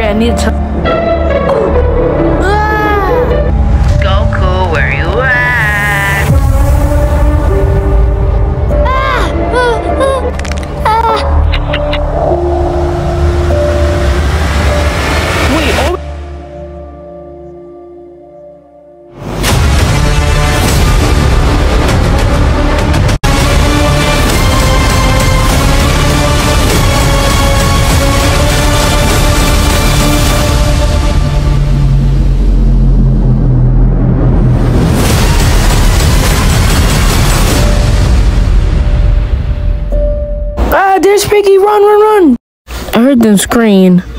I need to. Goku, where you at? Wait, oh. There's Piggy, run, run, run! I heard them scream.